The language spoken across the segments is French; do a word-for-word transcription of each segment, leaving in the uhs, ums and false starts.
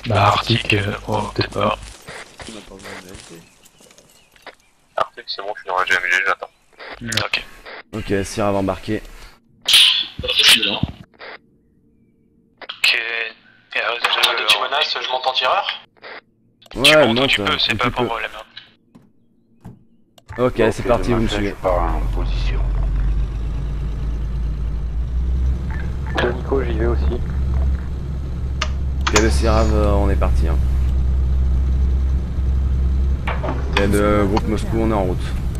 Bah, Arctic, euh, oh, peut-être pas. Arctic, c'est bon, je suis dans la G M G, j'attends. Ok. Ok, Sierra va embarquer. Je suis dedans. Ok. Et euh, Dès que tu menaces, je monte en tireur. tu Ouais, montes où monte tu peux, un c'est petit pas un peu. problème. hein. Ok, c'est parti, vous me suivez. Je pars en position. Nico, j'y vais aussi. Ok, le Sierra, on est parti. Hein. Ok, le groupe Moscou, on est en route.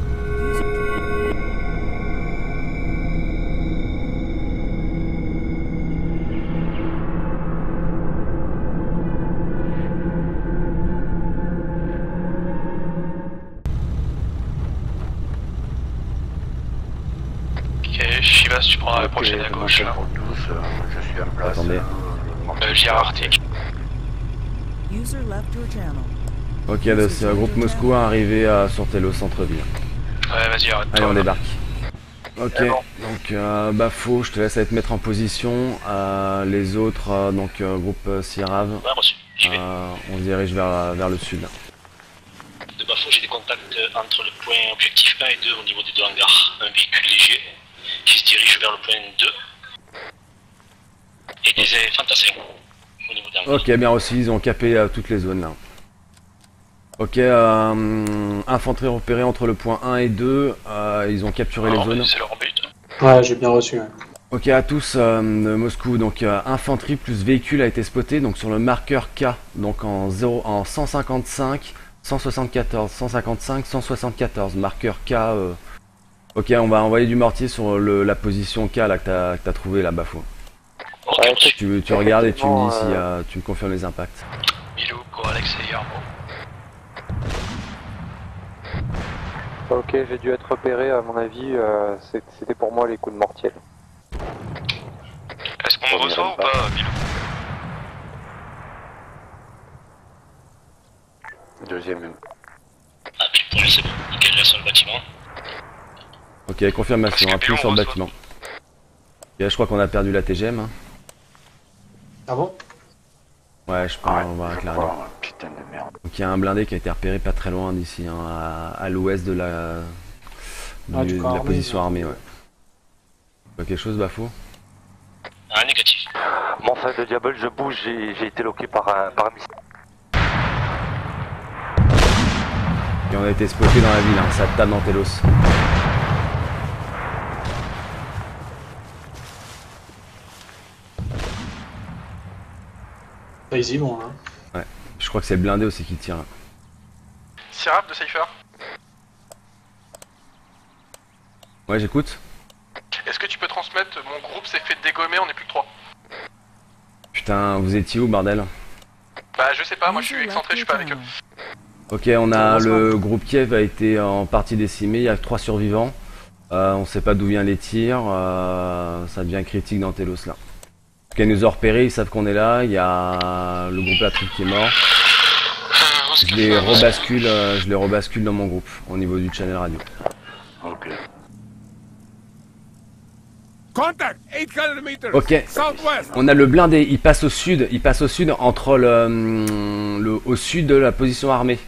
Ok, Chivas, tu prends la Ok, prochaine à gauche. là. douze, euh, je suis en place. Attendez. Euh, J R Arctic. User left your channel. Ok, le c'est un groupe Moscou arrivé à sur Télo centre-ville. Ouais, vas-y, arrête. Allez, on débarque. Ok, donc euh, Bafo, je te laisse aller te mettre en position. Euh, les autres, euh, donc euh, groupe euh, Sierrav, Ouais, reçu. J'y vais. euh, on se dirige vers, vers le sud. De Bafo, j'ai des contacts euh, entre le point objectif un et deux au niveau des deux hangars. Un véhicule léger qui se dirige vers le point deux. Et des euh, fantassins au niveau des hangars. Ok, bien aussi, ils ont capé euh, toutes les zones là. Ok, euh, infanterie repérée entre le point un et deux, euh, ils ont capturé les Alors, zones. c'est leur but. Ouais, j'ai bien reçu. Ouais. Ok, à tous, euh, de Moscou, donc euh, infanterie plus véhicule a été spoté, donc sur le marqueur K, donc en, zéro, en cent cinquante-cinq, cent soixante-quatorze, cent cinquante-cinq, cent soixante-quatorze, marqueur K. Euh... Ok, on va envoyer du mortier sur le, la position K là que t'as que t'as trouvé là, Bafo. Ok, Ouais, reçu. Tu, tu regardes et tu me dis Effectivement, si euh, tu me confirmes les impacts. Milou, Coralex et Yarmo. Ok, j'ai dû être repéré, à mon avis, euh, c'est- c'était pour moi les coups de mortier. Est-ce qu'on me On reçoit ira ou pas. pas, Milou? Deuxième. Ah, puis pour lui, c'est bon. Nickel, reste sur le bâtiment. Ok, confirmation, Parce que appuie Pilon sur le reçoit. bâtiment. Ok, je crois qu'on a perdu la T G M. Hein. Ah bon? Ouais, je pense, on va je éclairer. crois, putain de merde. Donc il y a un blindé qui a été repéré pas très loin d'ici, hein, à, à l'ouest de la, Ah, du- du de corps la armé, position ouais. armée. Ouais. Pas quelque chose, Bafo? Ah, négatif. Mon frère de diable, je bouge, j'ai j'ai été loqué par un, par un missile. Et on a été spoté dans la ville, hein, ça tape dans Telos. Bah, ils y vont là. Je crois que c'est le blindé aussi qui tire. Là. Sierra de Cypher, Ouais, j'écoute. est-ce que tu peux transmettre mon groupe s'est fait dégommer, on est plus que trois? Putain, vous étiez où, bordel? Bah je sais pas, moi je suis excentré, je suis pas avec eux. Ok, on a le groupe Kiev a été en partie décimé, il y a trois survivants. Euh, on sait pas d'où viennent les tirs, euh, ça devient critique dans Telos là. Ok, ils nous ont repérés, ils savent qu'on est là, il y a le groupe Patrick qui est mort. Je les rebascule, euh, je les rebascule dans mon groupe, au niveau du channel radio. Ok. Contact, eight hundred meters. Ok, Southwest. on a le blindé, il passe au sud, il passe au sud entre le, hum, le au sud de la position armée.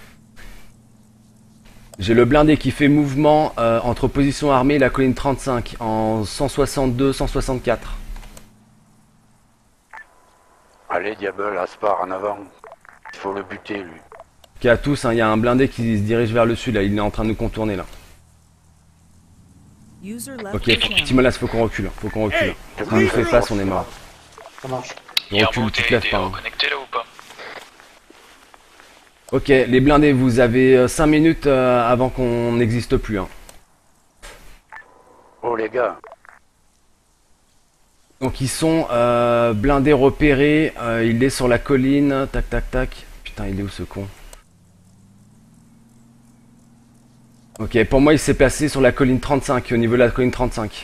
J'ai le blindé qui fait mouvement euh, entre position armée et la colline trente-cinq en cent soixante-deux cent soixante-quatre. Allez, Diable, Aspar, en avant. Il faut le buter, lui. Ok, à tous, hein, il y a un blindé qui se dirige vers le sud là, il est en train de nous contourner là. User left Ok, your faut, channel. Timolas, faut qu'on recule, faut qu'on recule. Si on nous fait face, on est mort. Ça marche. On Yarmo, recule, tu te t'es lèves t'es pas. hein. reconnecté là ou pas? Ok, les blindés, vous avez cinq minutes euh, avant qu'on n'existe plus. Hein. Oh, les gars. Donc ils sont euh, blindés repérés, euh, il est sur la colline, tac tac tac. Putain, il est où ce con? Ok, pour moi il s'est placé sur la colline trente-cinq, au niveau de la colline trente-cinq.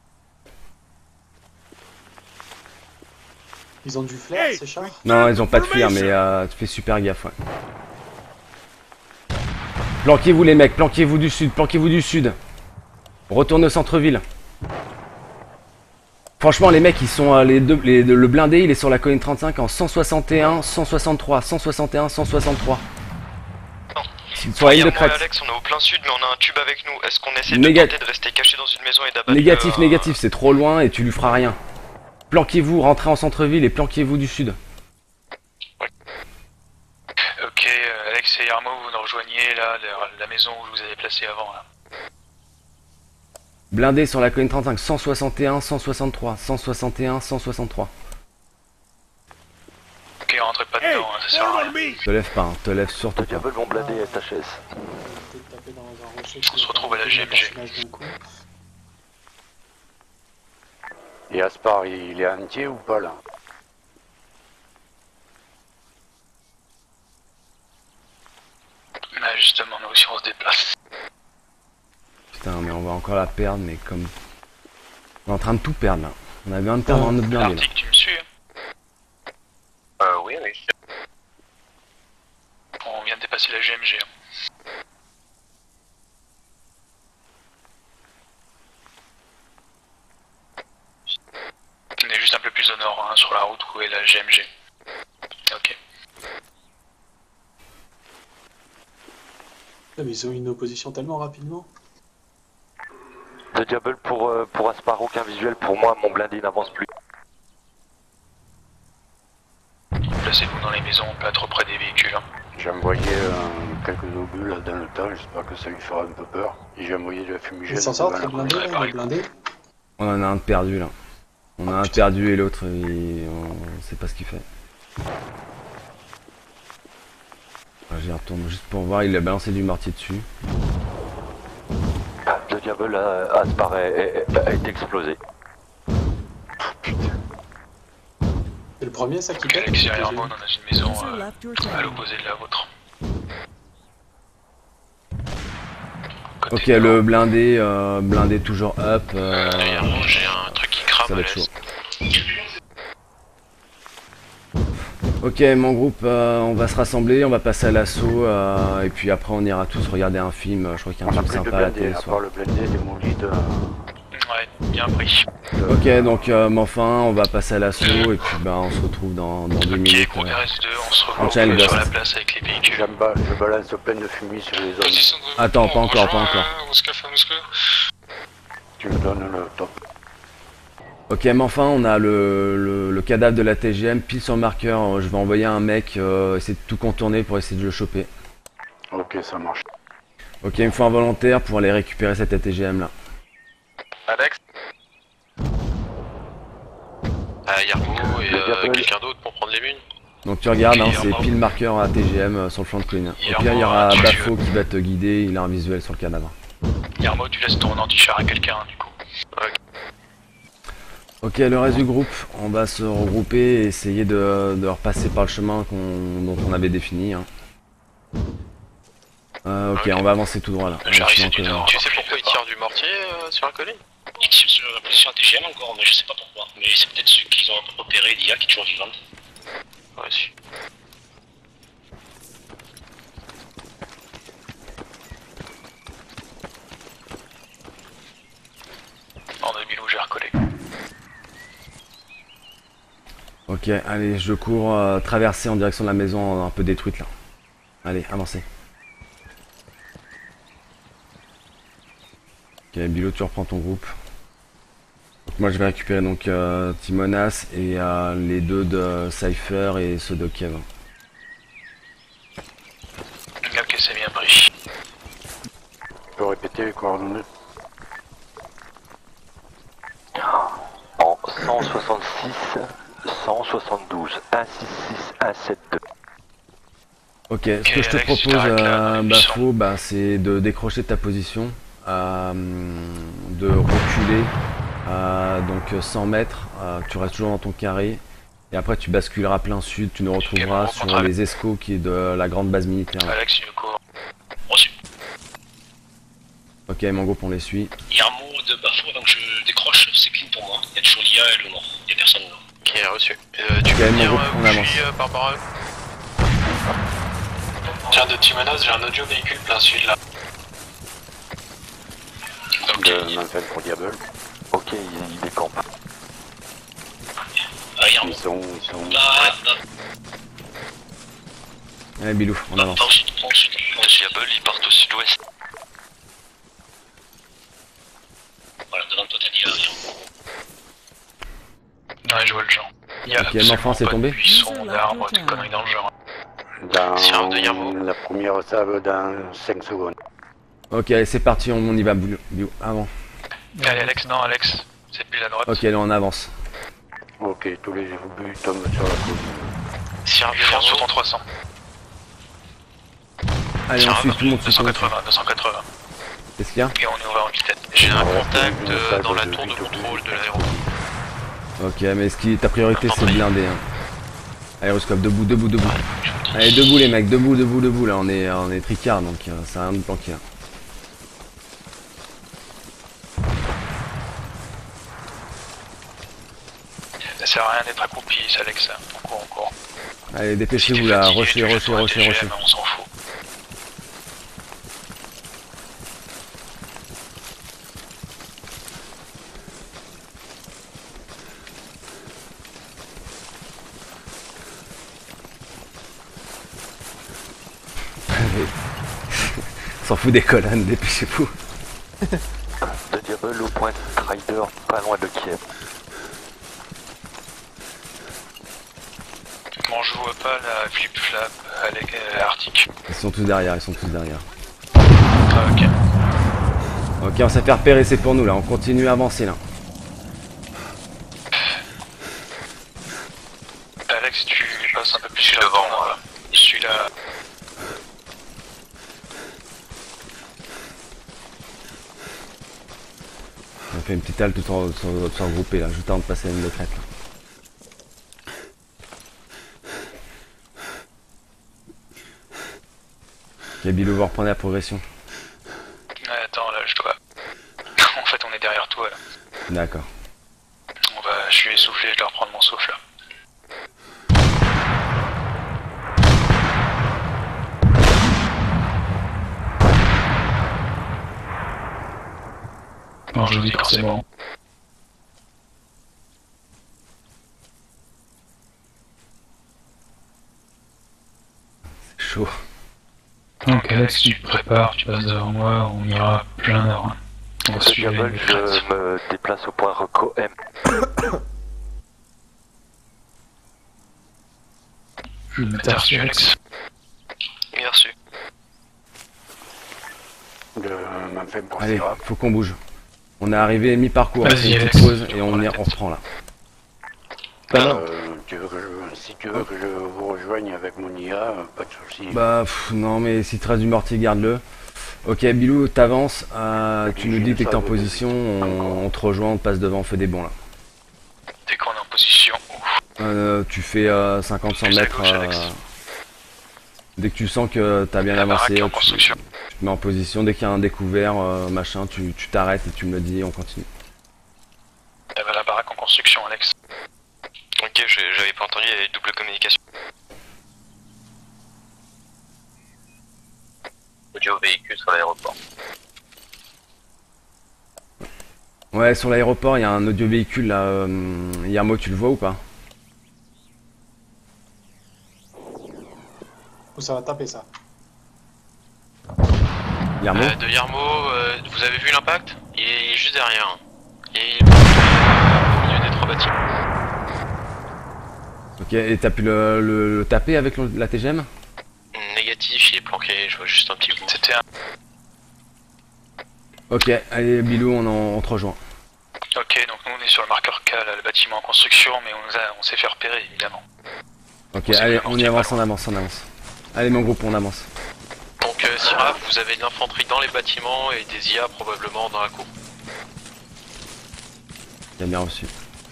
Ils ont du flair, ces chars? Non, ils ont pas de fuir, mais euh, tu fais super gaffe, ouais. Planquez-vous les mecs, planquez-vous du sud, planquez-vous du sud. Retourne au centre-ville. Franchement, les mecs, ils sont euh, les deux, les, le blindé, il est sur la colline trente-cinq en cent soixante et un, cent soixante-trois, cent soixante et un, cent soixante-trois. Sur la ligne de Moi et crête. Alex, on est au plein sud, mais on a un tube avec nous. Est-ce qu'on essaie Néga- de tenter de rester caché dans une maison et d'abattre Négatif, le- négatif, c'est trop loin et tu lui feras rien. Planquez-vous, rentrez en centre-ville et planquez-vous du sud. Ok, euh, Alex et Yarmo, vous nous rejoignez là, la, la maison où je vous avez placé avant là. Blindé sur la colline trente-cinq, cent soixante et un, cent soixante-trois, cent soixante et un, cent soixante-trois. Ok, rentrez pas dedans, hein, ça sert à rien. Te lève pas, hein, te lève surtout Le pas. diable, mon blindé est H S. On se retrouve à la G M G. Et Aspar, il est entier ou pas là? Là justement, nous aussi on se déplace. Putain, mais on va encore la perdre, mais comme... On est en train de tout perdre là. On a bien de perdre dans notre blindé là. Arctic, tu me suis hein? Euh, oui, oui. On vient de dépasser la G M G. Hein. On est juste un peu plus au nord, hein, sur la route où est la G M G. Ok. Ah, mais ils ont une opposition tellement rapidement. Le diable pour, euh, pour Aspar, aucun visuel pour moi, mon blindé n'avance plus. Placez-vous dans les maisons, pas trop près des véhicules. Hein. J'ai envoyé euh, quelques obus là dans le temps, j'espère que ça lui fera un peu peur. Et j'ai envoyé de la fumigène. Ils s'en sortent, les blindés, Ouais, là, pareil. les blindés. On en a un de perdu là. On a un perdu et l'autre, il... on sait pas ce qu'il fait. Ah, j'y retourne juste pour voir, il a balancé du mortier dessus. Le diable à Aspar est, est, est explosé. C'est le premier, ça qui Ok, pète. Alex et Yarmo, on est dans une maison User euh, left your à channel. l'opposé de la vôtre. Côté Ok, nord. le blindé, euh, blindé toujours up. Euh, Derrière, j'ai un truc qui crame ça à va être l'est. chaud. Ok, mon groupe, euh, on va se rassembler, on va passer à l'assaut, euh, et puis après on ira tous regarder un film. Je crois qu'il y a un On a film pris de sympa à la blindé, télé à ce soir. part le blindé démoli de... Ouais, bien pris. Ok, donc euh, mais enfin, on va passer à l'assaut, et puis ben on se retrouve dans, dans deux Ok, minutes. groupe euh. R S deux, on se On retrouve tient le sur ghost. la place avec les véhicules. J'aime ba- je balance plein de fumée sur les zones. Attends, pas encore, pas encore. Tu me donnes le top. Ok, mais enfin, on a le, le, le cadavre de la T G M pile sur le marqueur. Je vais envoyer un mec euh, essayer de tout contourner pour essayer de le choper. Ok, ça marche. Ok, il me faut un volontaire pour aller récupérer cette A T G M là. Alex, Ah, Yarmo et Le euh, diable. quelqu'un d'autre pour prendre les munes. Donc tu regardes, hein, Ok, c'est Yarmo. pile marqueur à T G M euh, sur le flanc de colline. Au Yarmo, pire, il y aura tu- Bafo qui va te guider, il a un visuel sur le cadavre. Yarmo, tu laisses ton anti-char à quelqu'un du coup. Ok, le reste du groupe, on va se regrouper et essayer de, de repasser par le chemin qu'on, dont on avait défini. Hein. Euh, ok, Ok. on va avancer tout droit là. On va J'arrive, suivre c'est du un peu. nord. Tu sais pourquoi il tire du mortier euh, sur la colline? Il tire sur la position A T G M encore, mais je sais pas pourquoi. Mais c'est peut-être ceux qu'ils ont repéré d'I A qui est toujours vivante. Ouais, si. En deux mille où j'ai recollé. Ok, allez, je cours euh, traverser en direction de la maison un peu détruite là. Allez, avancez. Ok, Bilo, tu reprends ton groupe. Donc, moi je vais récupérer donc euh, Timonas et euh, les deux de Cypher et ceux de Kev. Ok, c'est bien pris. Tu peux répéter les coordonnées? En cent soixante-six, cent soixante-douze, un six six, un sept deux. Ok, ce que je te Alex, tu propose, t'arrêtes là, euh, dans les Bafo, bah, c'est de décrocher ta position, euh, de reculer, euh, donc cent mètres, euh, tu restes toujours dans ton carré, et après tu basculeras plein sud, tu nous retrouveras bon, sur très bien. les escos qui est de la grande base militaire. là. Alex, tu me cours. Reçu. Ok, mon groupe on les suit. Yarmo de Bafo, donc je décroche, c'est clean pour moi. Il y a toujours l'I A et le nord. Il y a personne là. Ok, reçu. Euh, tu Ok, peux mon venir groupe, euh, on bouger avance. euh, par rapport à eux? Tiens, de Timonas, j'ai un audio véhicule plein sud là. De Manfred pour Diable. Ok, il, il décampe. Confirme. Ils sont, ils sont... Bah, bah, Allez Bilou, on avance. dans le sud, dans le sud. Diable, ils partent au sud-ouest. Voilà, devant toi, t'as dit, euh, Ouais, je vois le genre. Il y a Ok, absolument l'enfant s'est pas tombé. de buisson, d'arbres, de conneries dans le genre. Dans Sirène de Yermo. la première sable dans cinq secondes. Ok, allez, c'est parti, on, on y va, Bilou. Bilou, avant. Allez, Alex, non, Alex, c'est plus la droite. Ok, allez, on avance. Ok, tous les obus tombent sur la côte. Sierra de Fonce sur Yermo. ton trois cents. Allez, on suit tout le monde, deux tout cent le monde. quatre-vingts, deux cent quatre-vingts. Qu'est-ce qu'il y a? Et on est ouvert en vitesse. J'ai un Ouais, contact c'est une euh, salle dans la de tour de huit obus. contrôle de l'aéroport. Ok, mais ce qui ta priorité c'est Infanterie. blindé. Hein. Aéroscope, debout, debout, debout. Allez, debout les mecs, debout, debout, debout. Là, on est, on est tricard donc euh, ça a rien de planquer. Hein. Ça sert à rien d'être accroupi, ça, Alex. On court, on court. Allez, Si dépêchez-vous t'es là, fatigué, rocher, tu fais rocher, ton rocher, A T G M, rocher. On s'en fout. Allez. On s'en fout des colonnes, dépêchez-vous. De Diable au point Rider, pas loin de Kiev. Bon, je vois pas la flip-flap avec euh, Arctic. Ils sont tous derrière, ils sont tous derrière. Ah, ok. Ok, on s'est fait repérer, c'est pour nous là, on continue à avancer là. Alex, tu passes un peu plus devant moi. Je suis là. On fait une petite halte tout en, tout en regroupé là, juste avant de passer la ligne de crête là. Ok, Bilou va reprendre la progression. Ouais, attends, là, je dois. En fait, on est derrière toi là. D'accord. On va. Je suis essoufflé, je dois reprendre mon souffle là. Bon, je vous dis quand c'est bon. C'est chaud. Donc Alex, tu te prépares, tu passes devant moi, on ira plein nord. On va De suivre Diable, les je crêtes. me déplace au point Reco M. Je vais t'as reçu, Alex. Bien reçu. De ma femme pour Allez, Syrah. faut qu'on bouge. On est arrivé mi-parcours, on Vas-y, fait une Alex. petite pause et on, y- on reprend là. Euh, tu veux que je, si tu veux que je vous rejoigne avec mon I A, euh, pas de soucis. Bah pff, non mais si tu restes du mortier, garde-le. Ok Bilou, t'avances, euh, tu nous dis que t'es en position, on, on te rejoint, on te passe devant, on fait des bons là. Dès qu'on est en position. Euh, tu fais euh, cinquante cents Plus à mètres. gauche, Alex. euh, dès que tu sens que t'as bien La avancé, baraque en tu, construction. tu te mets en position, dès qu'il y a un découvert, euh, machin, tu tu t'arrêtes et tu me le dis et on continue. Il y avait la baraque en construction, Alex. Ok, j'ai- j'avais pas entendu, il y avait double communication. Audio véhicule sur l'aéroport. Ouais, sur l'aéroport, il y a un audio véhicule là. Euh, Yermo, tu le vois ou pas? Où ça va taper ça? Yermo? Euh, de Yermo, euh, vous avez vu l'impact? Il est juste derrière. Il est au milieu des trois bâtiments. Ok, et t'as pu le, le- le taper avec le- la T G M? Négatif, il est planqué, je vois juste un petit bout. C'était un. Ok, allez Bilou, on, en- on te rejoint. Ok, donc nous on est sur le marqueur K, là, le bâtiment en construction, mais on, nous a- on s'est fait repérer évidemment. Ok, On s'est allez, fait on y mortier, avance, pas on loin. avance, on avance. Allez mon groupe, on avance. Donc euh, Syrah, vous avez de l'infanterie dans les bâtiments et des I A probablement dans la cour. Bien bien reçu.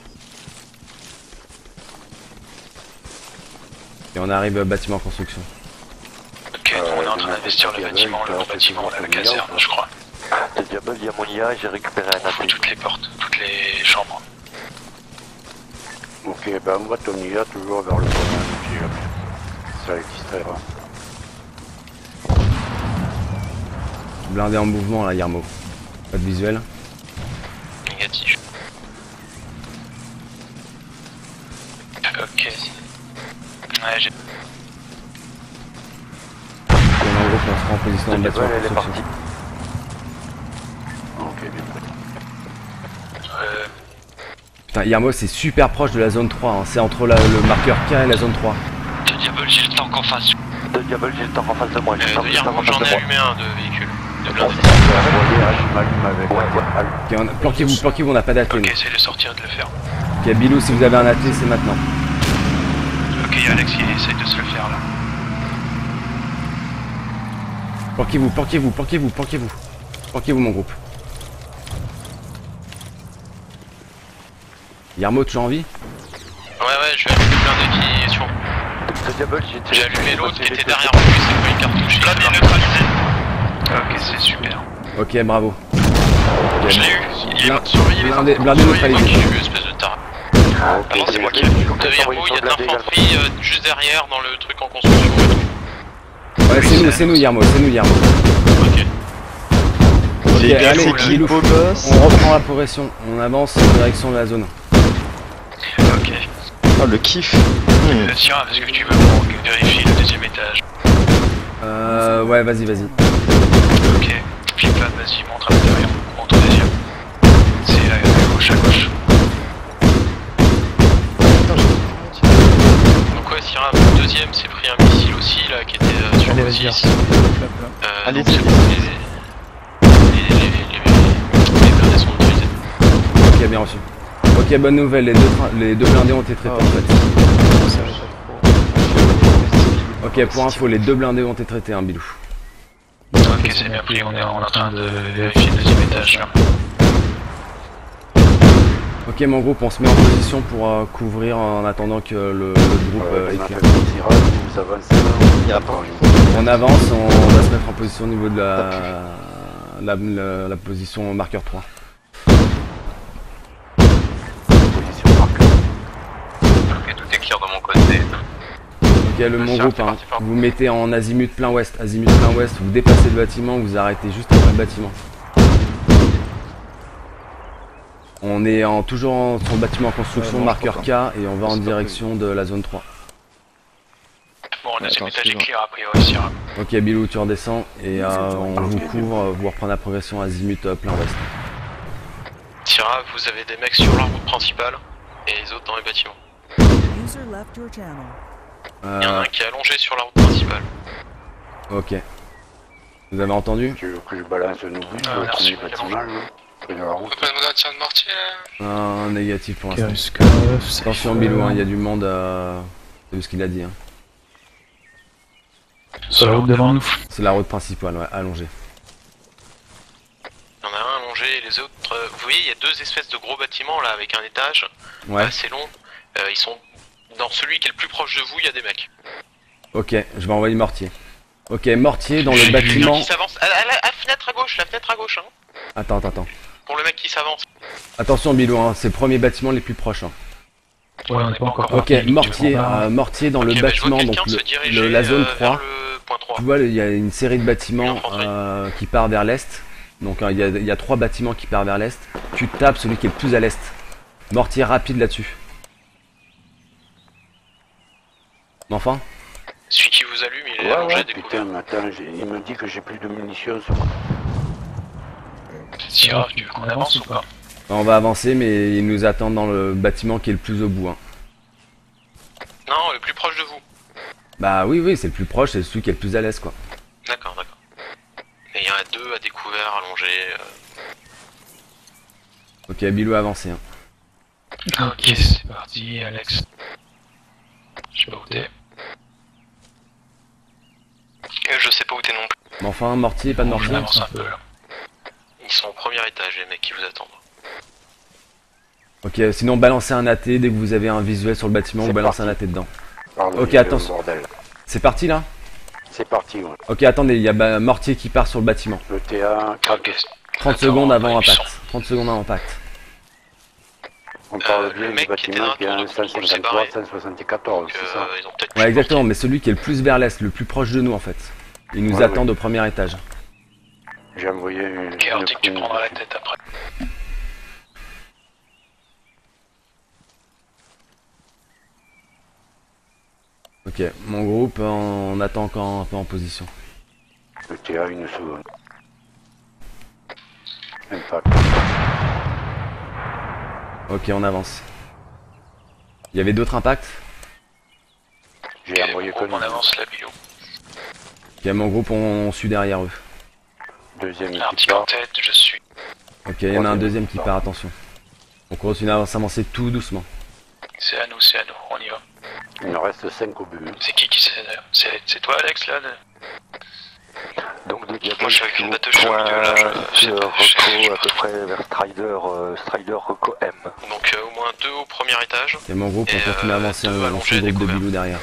Et on arrive au bâtiment en construction. Ok, donc on est en train d'investir le bâtiment, le gros bâtiment, là, la caserne, je crois. De Diable, il y a mon I A, j'ai récupéré un On fout athée. toutes les portes, toutes les chambres. Ok, ben moi ton I A toujours vers le commun, si jamais. Ça les distraira. Blindé en mouvement là, Yermo. Pas de visuel. Négatif. Ok. Ouais, j'ai... Ok, en gros, on se rend en position dans le bâtiment. Elle est partie. Ok, bien pris. Euh... Putain, Yermo, c'est super proche de la zone trois. Hein. C'est entre la- le marqueur K et la zone trois. De Diable, j'ai le tank en face. De Diable, j'ai le tank en face de moi. J'ai le Euh, tank de j'ai le tank Yermo, en face j'en de ai moi. allumé un de véhicule. De blindé. Je m'allume avec. Ouais, ouais. Ok, on a- planquez-vous, planquez-vous, on n'a pas d'A T. Ok, nous. essayez de sortir et de le faire. Ok, Bilou, si vous avez un A T, c'est maintenant. Ok, Alex, il essaye de se le faire là. Planquez-vous, planquez-vous, planquez-vous, planquez-vous. Planquez-vous, mon groupe. Yermo, toujours en vie? Ouais, ouais, je vais allumer le blindé qui est sur. De Diable, j'ai J'ai allumé l'autre qui était derrière lui, c'est pas une cartouche. Là, bien neutralisé. Ok, c'est super. Ok, bravo. Je l'ai eu. Il est Blin- surveillé. blindé- blindé neutralisé. Qui tue, espèce de taré. Ah, Ah non, c'est moi qui l'ai l'ai eu. eu. De Yermo, il y a de l'infanterie euh, juste derrière dans le truc en construction et tout. Ouais, c'est nous, c'est nous, Yermo, c'est nous, Yermo. Ok. Ok, Les gars, allez, c'est qui, Bilou, beau gosse? on reprend la progression. On avance en direction de la zone. Ok. Oh, le kiff. Hmm. Euh, Syrah, est-ce que tu veux qu'on vérifie le deuxième étage? Euh, ouais, vas-y, vas-y. Ok. Flip-flap, vas-y, montre à l'intérieur. Montre au deuxième. C'est là, à gauche, à gauche. Donc ouais, Syrah, le deuxième s'est pris un missile aussi là qui était euh, sur Allez, le vas-y, six. Euh, Allez, donc c'est c'est bon. bon, les, les, les, les, les blindés sont utilisés. Ok, bien reçu. Ok, bonne nouvelle, les deux, trains- les deux blindés ont été traités en fait. Ok, pour info, les deux blindés ont été traités, hein, Bilou. Ok, c'est bien pris, on est en train de vérifier le deuxième étage là. Ok, mon groupe, on se met en position pour euh, couvrir en attendant que le, le groupe euh, Euh, éclaire. vous avancez là. Il y a pas. On avance, on va se mettre en position au niveau de la, la, la, la position marqueur trois. Position marqueur. Ok, tout est clair de mon côté. Ok, le Le mon cirque, groupe, c'est hein, parti fort. vous mettez en azimut plein ouest, azimut plein ouest, vous dépassez le bâtiment, vous arrêtez juste après le bâtiment. On est en, toujours en- sur le bâtiment en construction, Ouais, bon, marqueur je K, et on va en direction de la zone trois. Bon, le deuxième Attends, étage est excuse-moi. clear a priori, Syrah. Ok, Bilou, tu redescends, et euh, on vous couvre, euh, vous reprenez la progression azimut euh, plein ouest. Syrah, vous avez des mecs sur la route principale et les autres dans les bâtiments. User left your channel. Il y en a Euh, un qui est allongé sur la route principale. ok. Vous avez entendu? Tu veux que je balance un obus Ah, le merci, premier bâtiment là? Près de la route. pas demander un tir de mortier là? Un négatif pour l'instant. Qu'est-ce que c'est Attention Bilou, hein, il y a du monde à... T'as vu ce qu'il a dit, hein. Sur la route devant nous. C'est la route principale, ouais, allongée. Il y en a un allongé et les autres. euh, vous voyez, il y a deux espèces de gros bâtiments là avec un étage Ouais. assez long. Euh, ils sont dans celui qui est le plus proche de vous, il y a des mecs. Ok, je vais envoyer mortier. Ok, mortier dans le J'ai quelqu'un bâtiment... qui s'avance. À, la- à la à la fenêtre à gauche, la fenêtre à gauche, hein. Attends, attends, attends. Pour le mec qui s'avance. Attention Bilou, hein, c'est le premier bâtiment les plus proches. Hein. Ouais, on n'est pas encore Ok, parti. mortier, euh, mortier dans Ok, le bah, je vois bâtiment, quelqu'un donc se le, diriger le- la zone euh, vers trois. le point trois. Tu vois, il y a une série de bâtiments L'infanterie. euh, qui part vers l'est. Donc euh, il y, a, il y a trois bâtiments qui partent vers l'est. Tu tapes celui qui est le plus à l'est. Mortier rapide là-dessus. Enfin, Celui qui vous allume, il est Ouais, allongé ouais, découvert. putain, mais attends, j'ai- il me dit que j'ai plus de munitions sur moi. Syrah, tu veux qu'on avance ou pas? on va avancer, mais ils nous attendent dans le bâtiment qui est le plus au bout. Hein. Non, le plus proche de vous. Bah oui, oui, c'est le plus proche, c'est celui qui est le plus à l'est, quoi. D'accord, d'accord. Et il y en a deux à découvert, allongés. euh. Ok, Bilou a avancé. Hein. Ok, c'est parti, Alex. Je sais pas où t'es. Euh, Je sais pas où t'es non plus. Mais enfin, mortier, pas de On mortier. avance un peu là. Ils sont au premier étage, les mecs qui vous attendent. Ok, sinon balancez un A T dès que vous avez un visuel sur le bâtiment, vous C'est balancez parti. un A T dedans. Pardon, Ok, il y a le attention. bordel. C'est parti là? C'est parti, ouais. Ok, attendez, il y a bah, mortier qui part sur le bâtiment. Le T A, Ok. trente Attends, secondes avant ils sont- impact. trente secondes avant impact. on parle Euh, bien le du mec qui était bâtiment dans qui est la un tour de contrôle cent cinquante-trois, séparée. cent soixante-quatorze, Donc c'est ça? euh, ils ont peut-être Ouais, exactement, mais celui qui est le plus vers l'est, le plus proche de nous en fait. Ils nous Ouais, attendent au premier étage. J'ai envoyé une. Ok, une Arctic, tu poule prendras la dessus. tête après. Ok, mon groupe, on attend encore un peu en position. Le T A, une seconde. Impact. Ok, on avance. Il y avait d'autres impacts? J'ai un moyen On avance la bio. Ok, mon groupe, on, on suit derrière eux. Deuxième Un petit équipe en tête, je suis. Ok, il y en a un deuxième qui part, attention. On continue à s'avancer tout doucement. C'est à nous, c'est à nous, on y va. Il en reste cinq au but. C'est qui qui c'est d'ailleurs? C'est c'est toi Alex là? Donc de Diablo, Moi je suis avec une bateau au milieu là, je, sur je, Reco je- à peu près vers Strider, euh, Strider Reco M. Donc euh, au moins deux au premier étage. Ok, mon groupe, on Et, continue à euh, avancer, deux on, on allongés suit le groupe de découverts. Bilou derrière.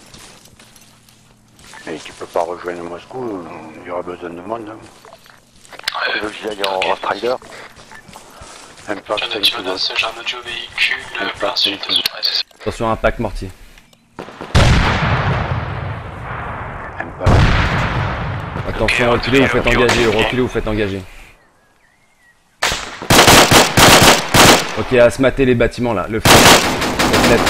Et tu peux pas rejoindre Moscou, il y aura besoin de monde. Hein. Tu veux que j'y aille en, en Strider? Impact cinq secondes. j'ai un audio véhicule, Impact cinq secondes. Ouais, c'est ça. Attention, impact mortier. Impact. Attention, reculez, vous faites engager, reculez, vous faites engager. Ok, à se mater les bâtiments là, le feu. Les fenêtres.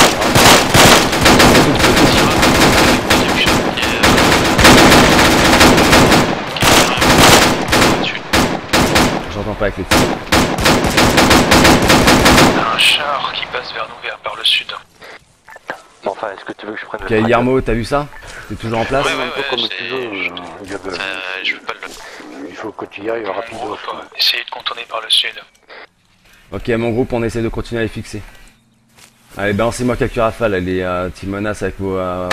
J'entends pas avec les tirs. On a un char qui passe vers nous, vers par le sud. Bon, enfin, est-ce que tu veux que je prenne le Ok, Strider? Yarmo, t'as vu ça? T'es toujours en place? Ouais, ouais, Un peu ouais, comme c'est- tu veux, je- euh, Diable. Euh, je veux pas le... Il faut que tu y ailles rapidement. On va essayer de contourner par le sud. Ok, mon groupe, on essaie de continuer à les fixer. Allez, balancez-moi quelques rafales, allez, euh, team menace avec vos... Euh...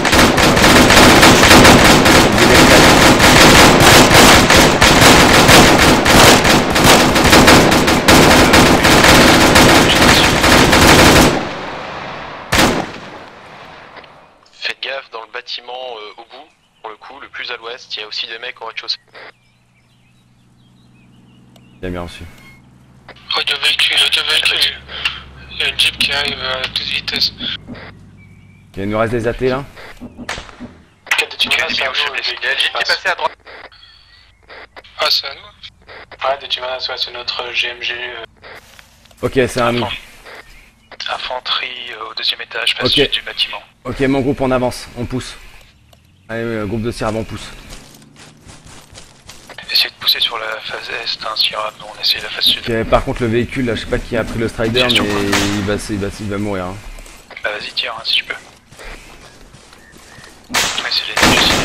Faites gaffe, dans le bâtiment euh, au bout, pour le coup, le plus à l'ouest, il y a aussi des mecs au rez-de-chaussée. Bien, bien reçu. Radio véhicule, radio véhicule. Il y a une jeep qui arrive à toute vitesse. Ok, il nous reste des A T là? Tu as des bioches, des Il y a un jeep qui est passé à droite. Ah, c'est à nous? Ouais, des Timanas, ouais, c'est notre G M G. euh. Ok, c'est un nous. Infanterie euh, au deuxième étage, face Ok. sud du bâtiment. Ok, mon groupe, on avance, on pousse. Allez, euh, groupe de Syrab, on pousse. Essayez de pousser sur la phase est, hein, Syrah, nous on essaye la phase sud. Ok, par contre, le véhicule, là, je sais pas qui a pris le Strider, mais Question, quoi. il va, il va, il va mourir. Hein. Bah vas-y, tire hein, si tu peux. Ouais, c'est les juste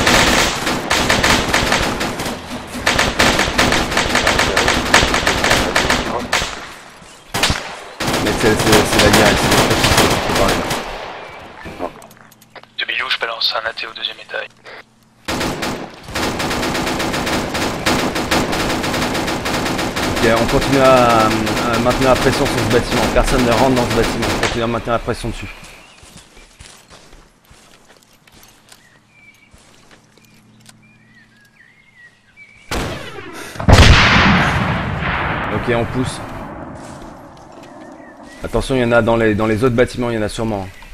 Mais c'est c'est- c'est la guerre, c'est le truc qu'il faut parler là. de Bilou, je balance un A T au deuxième étage. Ok, on continue à, à maintenir la pression sur ce bâtiment. Personne ne rentre dans ce bâtiment. On continue à maintenir la pression dessus. Ok, on pousse. Attention, il y en a dans les, dans les autres bâtiments, il y en a sûrement.